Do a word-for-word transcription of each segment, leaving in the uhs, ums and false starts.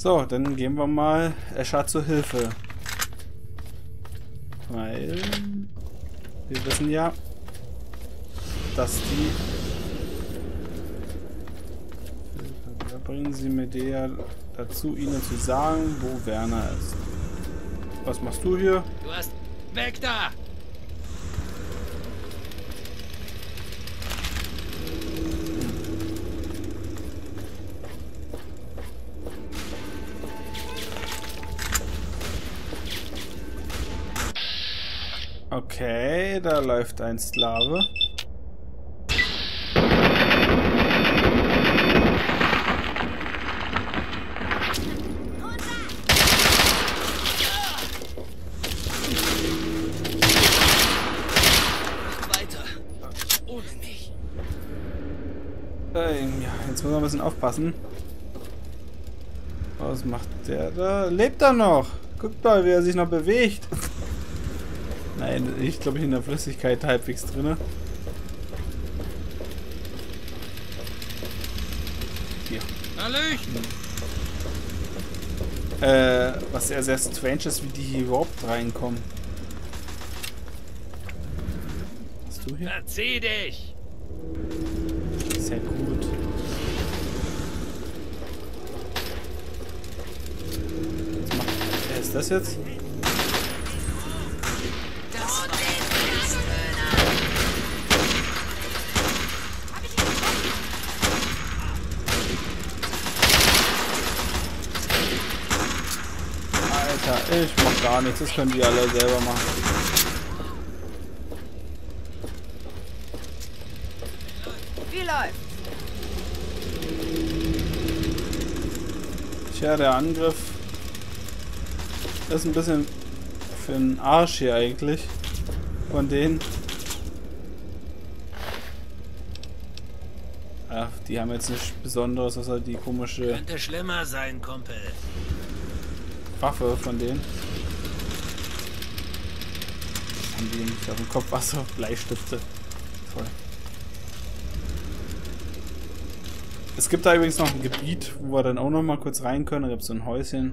So, dann gehen wir mal Escher zur Hilfe. Weil wir wissen ja, dass die... Da bringen Sie mir der dazu, Ihnen zu sagen, wo Werner ist. Was machst du hier? Du hast... Weg da! Okay, da läuft ein Sklave. Weiter. Ohne mich. Äh, ja, jetzt muss man ein bisschen aufpassen. Was macht der da? Lebt er noch? Guckt mal, wie er sich noch bewegt. Nein, ich glaube, ich in der Flüssigkeit halbwegs drin. Hier. Hallöchen! Äh, was sehr, sehr strange ist, wie die hier überhaupt reinkommen. Was hast du hier? Verzieh dich! Sehr gut. Was macht... Wer ist das jetzt? Ich mach gar nichts, das können die alle selber machen. Wie läuft? Tja, der Angriff ist ein bisschen für den Arsch hier eigentlich. Von denen. Ja, die haben jetzt nichts Besonderes, außer die komische Könnte schlimmer sein, Kumpel. Waffe von denen. Was haben die nicht auf dem Kopf? Wasser, Bleistifte. Toll. Es gibt da übrigens noch ein Gebiet, wo wir dann auch noch mal kurz rein können. Da gibt es so ein Häuschen.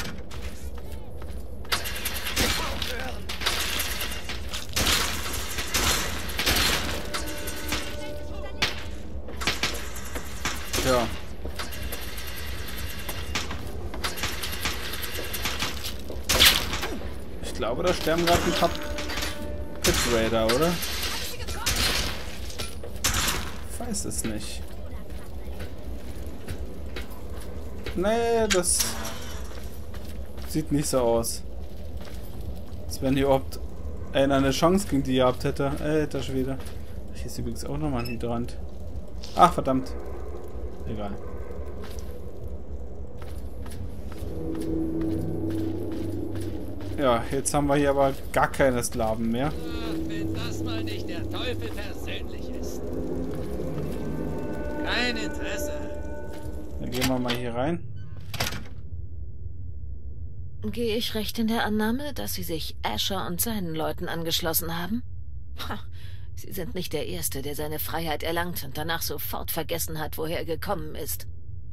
Ja. Ich glaube, da sterben gerade ein paar Pit Raider, oder? Ich weiß es nicht. Nee, das sieht nicht so aus. Als wenn hier überhaupt einer eine Chance gegen die gehabt hätte. Alter Schwede. Hier ist übrigens auch nochmal ein Hydrant. Ach, verdammt. Egal. Ja, jetzt haben wir hier aber gar keine Sklaven mehr. Ach, wenn das mal nicht der Teufel persönlich ist. Kein Interesse. Dann gehen wir mal hier rein. Gehe ich recht in der Annahme, dass Sie sich Escher und seinen Leuten angeschlossen haben? Ha, Sie sind nicht der Erste, der seine Freiheit erlangt und danach sofort vergessen hat, woher er gekommen ist.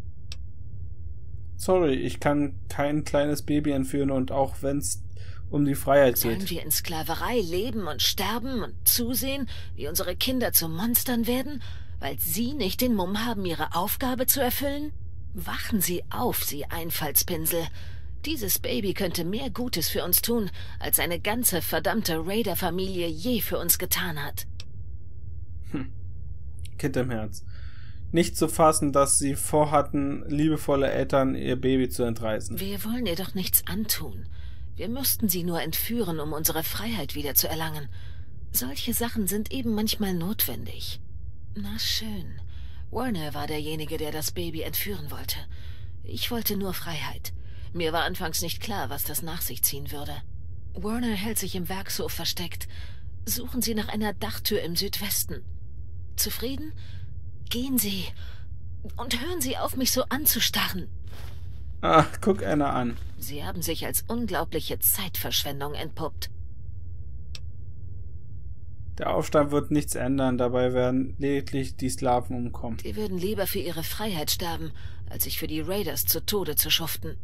Sorry, ich kann kein kleines Baby entführen und auch wenn es um die Freiheit Sollen geht. wir in Sklaverei leben und sterben und zusehen, wie unsere Kinder zu Monstern werden, weil Sie nicht den Mumm haben, Ihre Aufgabe zu erfüllen? Wachen Sie auf, Sie Einfallspinsel. Dieses Baby könnte mehr Gutes für uns tun, als eine ganze verdammte Raider-Familie je für uns getan hat. Hm. Kind im Herz. Nicht zu fassen, dass sie vorhatten, liebevolle Eltern ihr Baby zu entreißen. Wir wollen ihr doch nichts antun. Wir müssten sie nur entführen, um unsere Freiheit wieder zu erlangen. Solche Sachen sind eben manchmal notwendig. Na schön. Warner war derjenige, der das Baby entführen wollte. Ich wollte nur Freiheit. Mir war anfangs nicht klar, was das nach sich ziehen würde. Warner hält sich im Werkshof versteckt. Suchen Sie nach einer Dachtür im Südwesten. Zufrieden? Gehen Sie und hören Sie auf, mich so anzustarren. Ach, guck einer an. Sie haben sich als unglaubliche Zeitverschwendung entpuppt. Der Aufstand wird nichts ändern, dabei werden lediglich die Sklaven umkommen. Die würden lieber für ihre Freiheit sterben, als sich für die Raiders zu Tode zu schuften.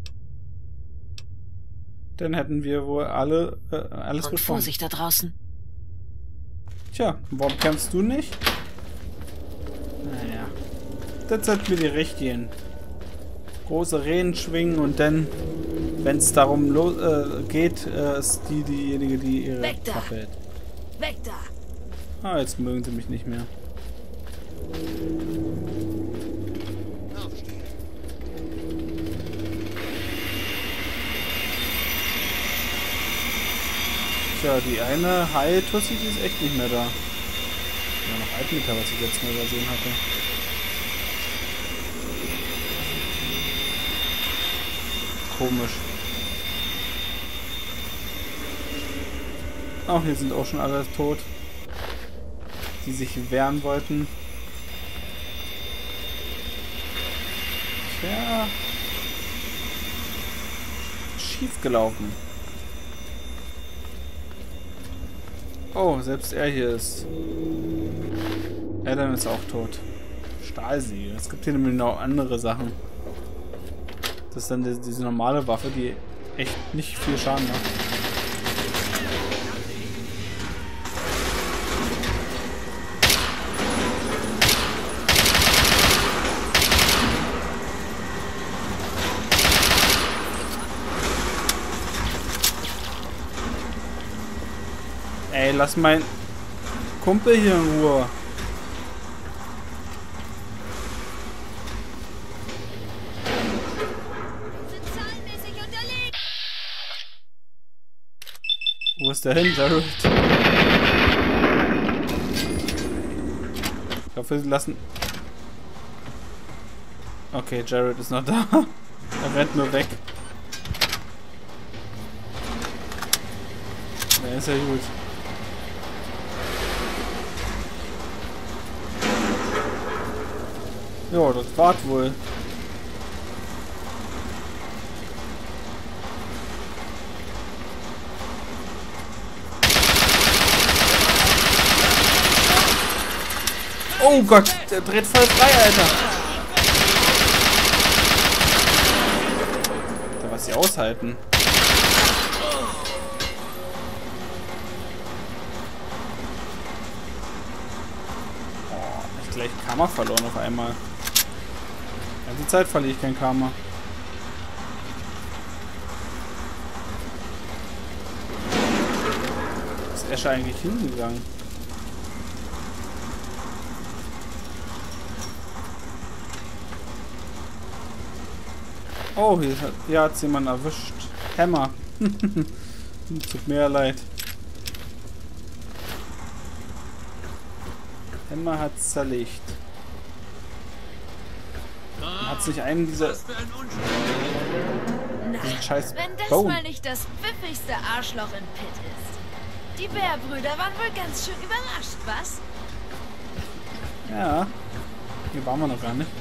Dann hätten wir wohl alle äh, alles Und besprochen. Vorsicht da draußen. Tja, warum kämpfst du nicht? Naja. Das sind mir die richtigen. Große Rehen schwingen und dann, wenn es darum äh, geht, äh, ist die diejenige, die ihre Weg da! Waffe hält. Weg da! Ah, jetzt mögen sie mich nicht mehr. Aufstehen. Tja, die eine Hai-Tussi, die ist echt nicht mehr da. Ja, noch Altmeter, was ich jetzt mal übersehen hatte. Komisch. Auch hier sind auch schon alle tot, die sich wehren wollten. Tja. Schief gelaufen. Oh, selbst er hier ist. Adam ist auch tot. Stahlsäge. Es gibt hier nämlich noch andere Sachen. Das ist dann die, diese normale Waffe, die echt nicht viel Schaden macht. Ey, lass mein Kumpel hier in Ruhe. Wo ist der hin, Jared? Ich hoffe, sie lassen... Okay, Jared ist noch da. Er rennt nur weg. Ja, ist ja gut. Ja, das war's wohl. Oh Gott, der dreht voll frei, Alter. Da was sie aushalten. Oh, ich gleich Karma verloren auf einmal. Die ganze Zeit verliere ich kein Karma. Wo ist Escher eigentlich hingegangen? Oh, hier hat, hier hat's jemand erwischt. Hammer. Tut mir leid. Hammer hat's zerlegt. Hat sich einen dieser... diesen scheiß Wenn das Bone. mal nicht das pfiffigste Arschloch in Pitt ist. Die Bärbrüder waren wohl ganz schön überrascht, was? Ja. Hier waren wir noch gar nicht.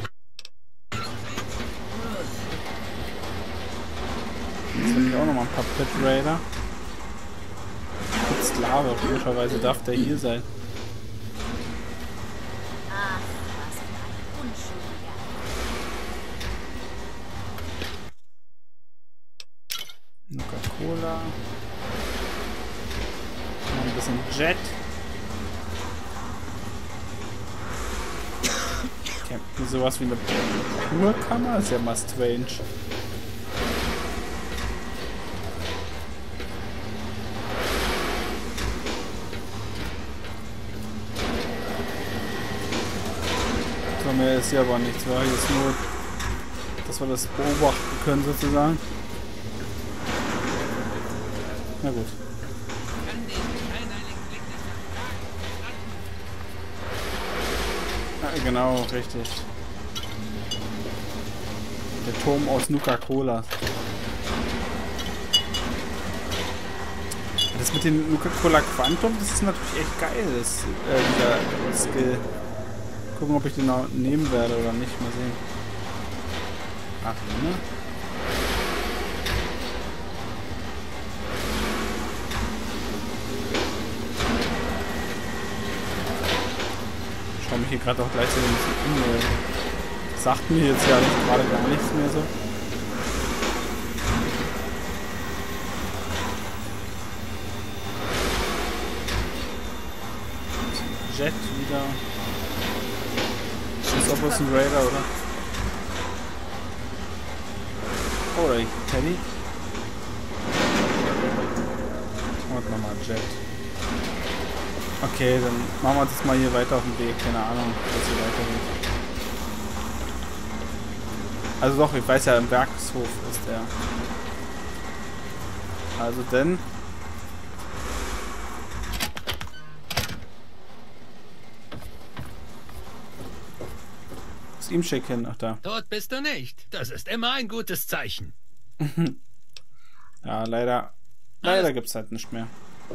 Jetzt finde ich auch noch mal ein paar Pit Raider. Pit Sklave, komischerweise darf der hier sein. Ach, was für ein Unschuldiger. Coca-Cola. Noch ein bisschen Jet. Okay, sowas wie eine Ruhekammer ist ja mal strange. So, mehr ist hier aber nichts, war hier ist nur, dass wir das beobachten können sozusagen. Na gut. Ja, genau, richtig. Der Turm aus Nuka-Cola. Das mit dem Nuka-Cola Quantum, das ist natürlich echt geil, das, äh, dieser Skill. Gucken, ob ich den noch nehmen werde oder nicht. Mal sehen. Ach, ne? komme ich hier gerade auch gleich so ein bisschen um. Weil sagt mir jetzt ja nicht gerade gar nichts mehr so. Jet wieder. Ist ob es ein Raider, oder? Oh, oder Teddy. Und nochmal Jet. Okay, dann machen wir das mal hier weiter auf dem Weg. Keine Ahnung, was hier weitergeht. Also doch, ich weiß ja, im Werkshof ist er. Also denn... Ihm schicken, ach da. Tot bist du nicht. Das ist immer ein gutes Zeichen. Ja, leider. Leider gibt's halt nicht mehr.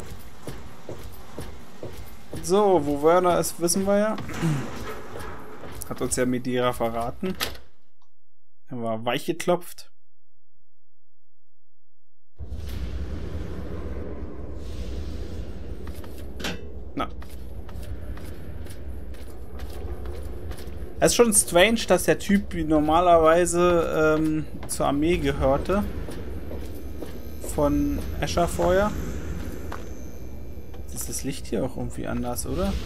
So, wo Werner ist, wissen wir ja. Hat uns ja Medira verraten. Er war weich geklopft. Na. Es ist schon strange, dass der Typ wie normalerweise ähm, zur Armee gehörte. Von Escher vorher. Ist das Licht hier auch irgendwie anders, oder? Hat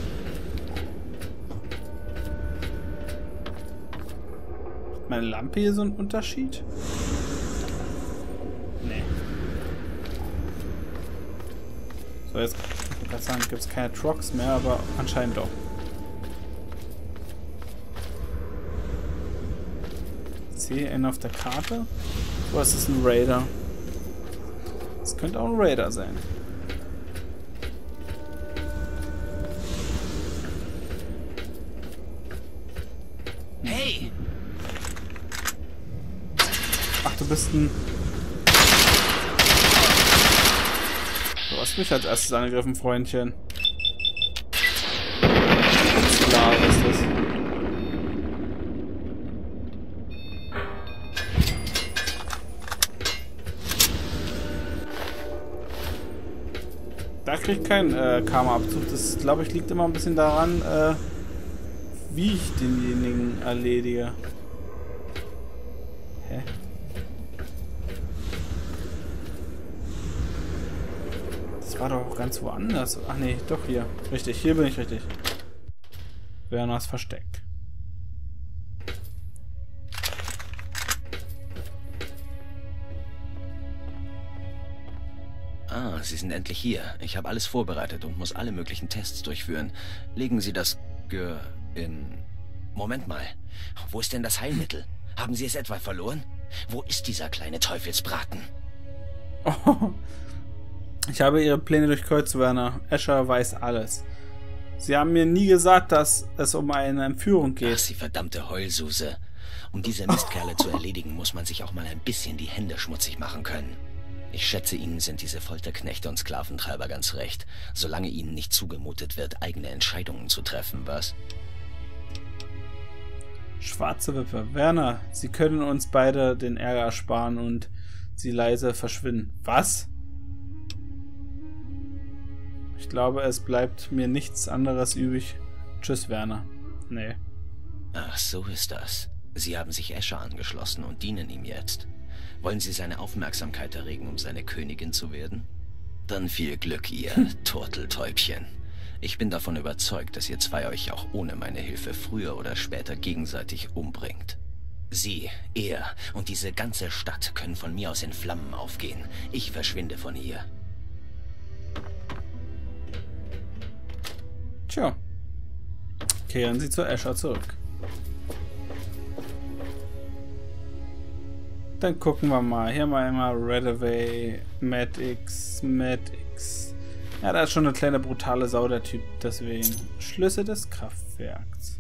meine Lampe hier so einen Unterschied? Nee. So, jetzt kann ich gerade sagen, gibt es keine Trucks mehr, aber anscheinend doch. Ich sehe einen auf der Karte. Oder ist das ein Raider? Das könnte auch ein Raider sein. Hey! Ach, du bist ein... Du hast mich als erstes angegriffen, Freundchen. Ganz klar ist das. Da kriege ich keinen äh, Karma-Abzug. Das, glaube ich, liegt immer ein bisschen daran, äh, wie ich denjenigen erledige. Hä? Das war doch auch ganz woanders. Ach nee, doch hier. Richtig, hier bin ich richtig. Werners Versteck. Ah, Sie sind endlich hier. Ich habe alles vorbereitet und muss alle möglichen Tests durchführen. Legen Sie das Ge... in... Moment mal. Wo ist denn das Heilmittel? Haben Sie es etwa verloren? Wo ist dieser kleine Teufelsbraten? Oh. Ich habe Ihre Pläne durchkreuzt, Werner. Escher weiß alles. Sie haben mir nie gesagt, dass es um eine Entführung geht. Ach, Sie verdammte Heulsuse. Um diese Mistkerle zu erledigen, muss man sich auch mal ein bisschen die Hände schmutzig machen können. Ich schätze, Ihnen sind diese Folterknechte und Sklaventreiber ganz recht, solange Ihnen nicht zugemutet wird, eigene Entscheidungen zu treffen, was? Schwarze Wipwe. Werner, Sie können uns beide den Ärger ersparen und sie leise verschwinden. Was? Ich glaube, es bleibt mir nichts anderes übrig. Tschüss, Werner. Nee. Ach, so ist das. Sie haben sich Escher angeschlossen und dienen ihm jetzt. Wollen Sie seine Aufmerksamkeit erregen, um seine Königin zu werden? Dann viel Glück, ihr Turteltäubchen. Ich bin davon überzeugt, dass ihr zwei euch auch ohne meine Hilfe früher oder später gegenseitig umbringt. Sie, er und diese ganze Stadt können von mir aus in Flammen aufgehen. Ich verschwinde von hier. Tja. Kehren Sie zu Escher zurück. Dann gucken wir mal. Hier haben wir einmal Redaway, Madix, Madix. Ja, da ist schon eine kleine brutale Sau, der Typ. Deswegen. Schlüssel des Kraftwerks.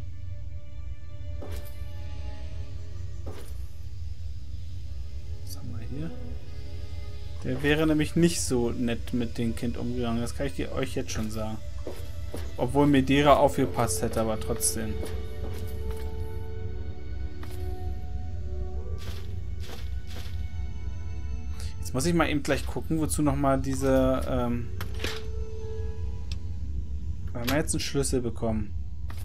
Was haben wir hier? Der wäre nämlich nicht so nett mit dem Kind umgegangen. Das kann ich euch jetzt schon sagen. Obwohl Medira aufgepasst hätte, aber trotzdem. Jetzt muss ich mal eben gleich gucken, wozu nochmal diese... Ähm wir haben jetzt einen Schlüssel bekommen.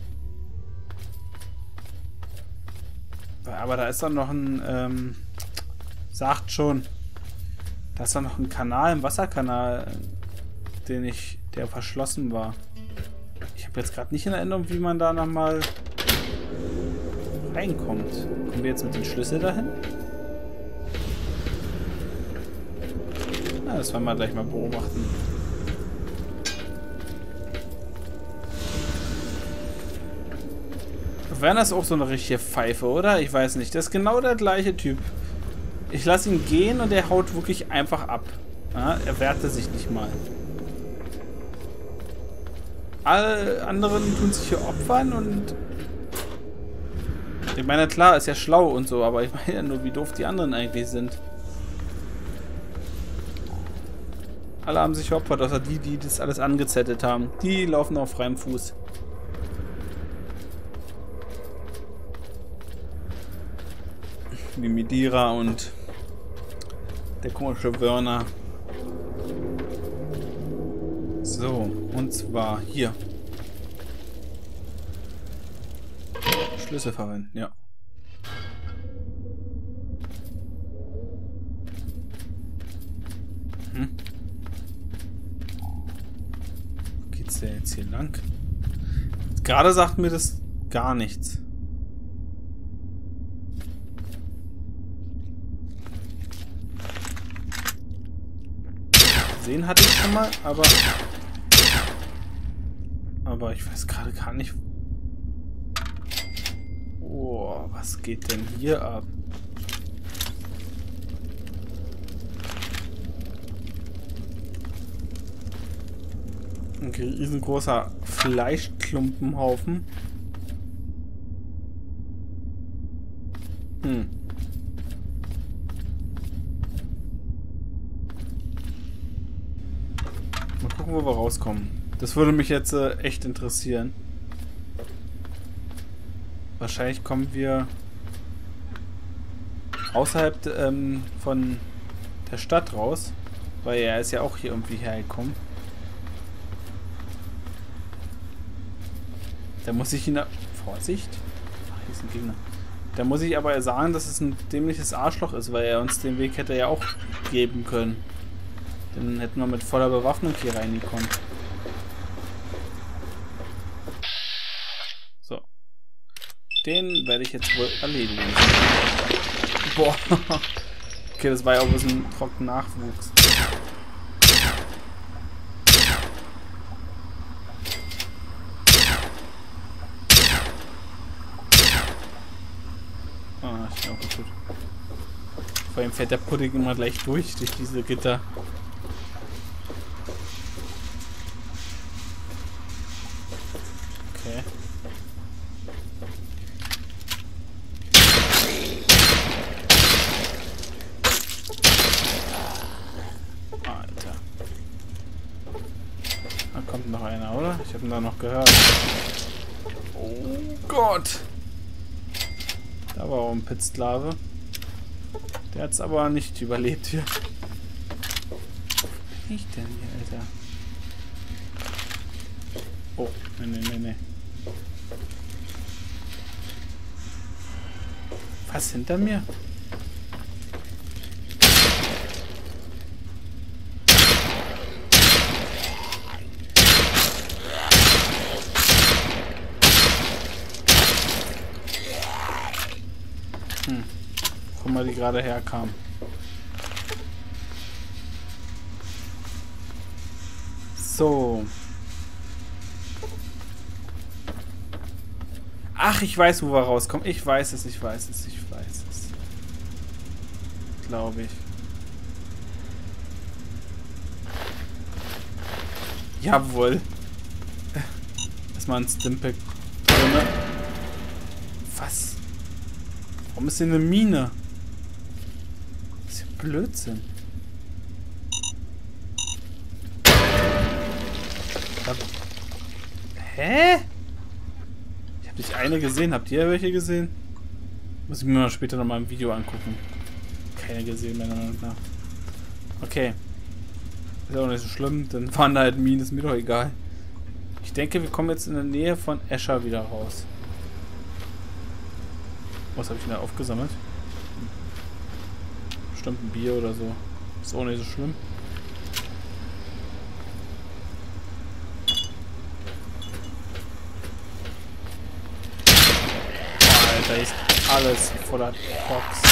aber da ist doch noch ein, ähm, sagt schon, da ist doch noch ein Kanal, ein Wasserkanal, den ich, der verschlossen war. Ich habe jetzt gerade nicht in Erinnerung, wie man da nochmal reinkommt. Kommen wir jetzt mit dem Schlüssel dahin? Ja, das werden wir gleich mal beobachten. Werner ist auch so eine richtige Pfeife, oder? Ich weiß nicht. Das ist genau der gleiche Typ. Ich lasse ihn gehen und er haut wirklich einfach ab. Ja, er wehrte sich nicht mal. Alle anderen tun sich hier opfern und... Ich meine, klar, ist ja schlau und so, aber ich meine ja nur, wie doof die anderen eigentlich sind. Alle haben sich geopfert, außer die, die das alles angezettet haben. Die laufen auf freiem Fuß. Die Medira und der komische Werner. So, und zwar hier. Schlüssel verwenden, ja. Hm. Wo geht's denn jetzt hier lang? Gerade sagt mir das gar nichts. Gesehen hatte ich schon mal, aber aber ich weiß gerade gar nicht. Oh, was geht denn hier ab? Ein riesengroßer Fleischklumpenhaufen. Hm. Mal gucken, wo wir rauskommen. Das würde mich jetzt äh, echt interessieren. Wahrscheinlich kommen wir außerhalb ähm, von der Stadt raus, weil er ist ja auch hier irgendwie hergekommen. Da muss ich ihn... Vorsicht! Ach, hier ist ein Gegner. Da muss ich aber sagen, dass es ein dämliches Arschloch ist, weil er uns den Weg hätte ja auch geben können. Dann hätten wir mit voller Bewaffnung hier reingekommen. So. Den werde ich jetzt wohl erledigen. Boah. Okay, das war ja auch ein bisschen trocken Nachwuchs. Ah, ich bin auch gut. Vor allem fährt der Pudding immer gleich durch, durch diese Gitter. Okay. Alter. Da kommt noch einer, oder? Ich habe ihn da noch gehört. Oh Gott! Da war auch ein Pitsklave. Der hat es aber nicht überlebt hier. Wo bin ich denn hier, Alter? Oh, ne, ne, ne, ne. Was hinter mir? Hm. Guck mal, die gerade herkam. So. Ach, ich weiß, wo wir rauskommen. Ich weiß es, ich weiß es, ich weiß es. Glaube ich. Jawohl. Erstmal ein Stimpack drin. Was? Warum ist hier eine Mine? Das ist ja Blödsinn. Hab... Hä? Ich habe nicht eine gesehen. Habt ihr welche gesehen? Muss ich mir mal später nochmal im Video angucken. Keine gesehen, meiner Meinung nach. Okay. Ist auch nicht so schlimm. Dann waren da halt Minen. Ist mir doch egal. Ich denke, wir kommen jetzt in der Nähe von Escher wieder raus. Was habe ich denn da aufgesammelt? Bestimmt ein Bier oder so. Ist auch nicht so schlimm. Boah, Alter, ist alles voller Box.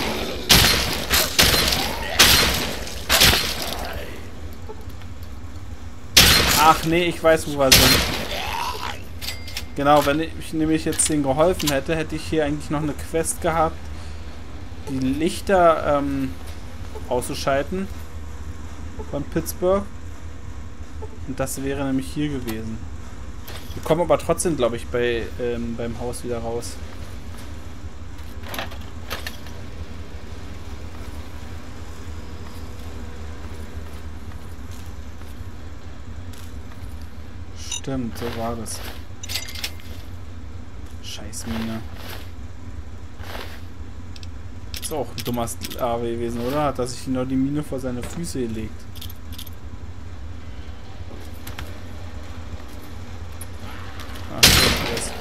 Ach nee, ich weiß, wo wir sind. Genau, wenn ich nämlich jetzt denen geholfen hätte, hätte ich hier eigentlich noch eine Quest gehabt, die Lichter ähm, auszuschalten von Pittsburgh. Und das wäre nämlich hier gewesen. Wir kommen aber trotzdem, glaube ich, bei, ähm, beim Haus wieder raus. Stimmt, so war das. Scheiß Mine. Ist auch ein dummer Sklave gewesen, oder? Hat er sich nur die Mine vor seine Füße gelegt. Ach, so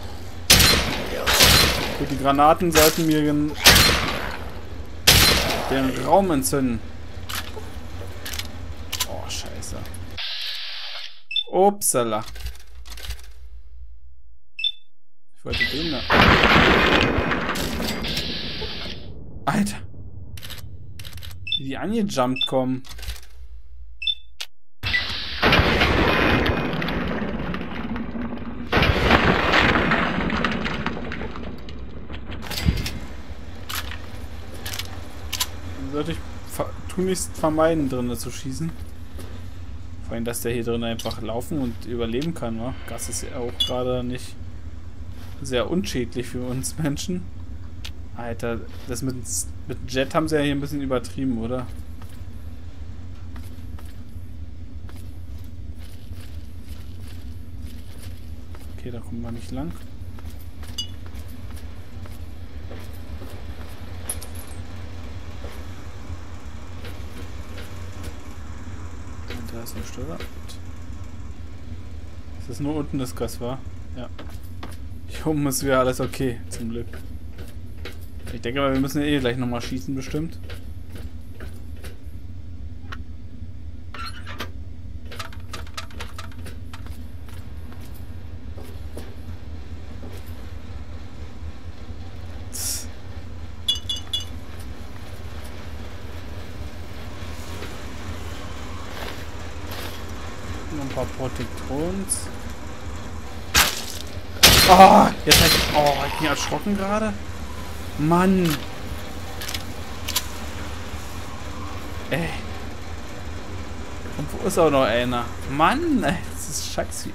gut, die Granaten sollten mir den, den Raum entzünden. Oh, scheiße. Upsala. Ich wollte den da. Alter. Wie die angejumpt kommen. Sollte ich tunlichst vermeiden, drinnen zu schießen. Vor allem, dass der hier drin einfach laufen und überleben kann, wa? Gas ist ja auch gerade nicht sehr unschädlich für uns Menschen. Alter, das mit, mit Jet haben sie ja hier ein bisschen übertrieben, oder? Okay, da kommen wir nicht lang. Da ist eine Steuer. Ist das nur unten das Gas, war? Ja. Hier oben ist wieder alles okay, zum Glück. Ich denke mal, wir müssen ja eh gleich nochmal schießen, bestimmt. Ein paar Protektrons. Oh, jetzt hab ich. Oh, ich bin erschrocken gerade. Mann. Ey. Und wo ist auch noch einer? Mann, ey, das ist scheiße.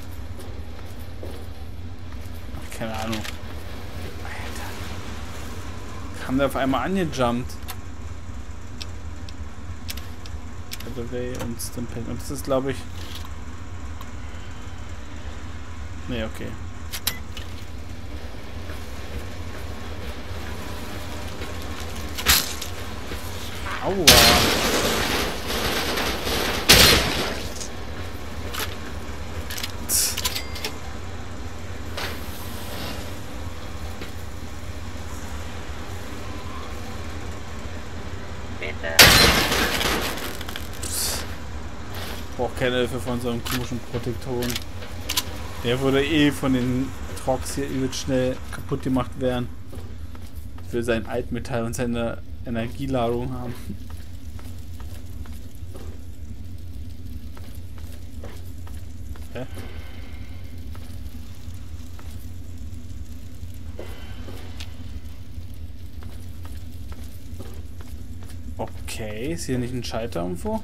Ach, keine Ahnung. Alter. Kam der auf einmal angejumpt. Und Stimping. Und das ist, glaube ich. Nee, okay. Aua. Tss. Bitte. Braucht keine Hilfe von so einem komischen Protektoren. Der würde eh von den Trox hier übel schnell kaputt gemacht werden. Für sein Altmetall und seine Energieladung haben. Hä? Okay, ist hier nicht ein Schalter irgendwo?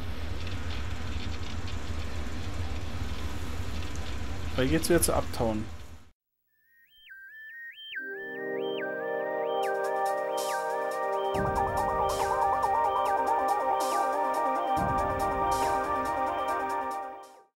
Weil geht's wieder zu Uptown.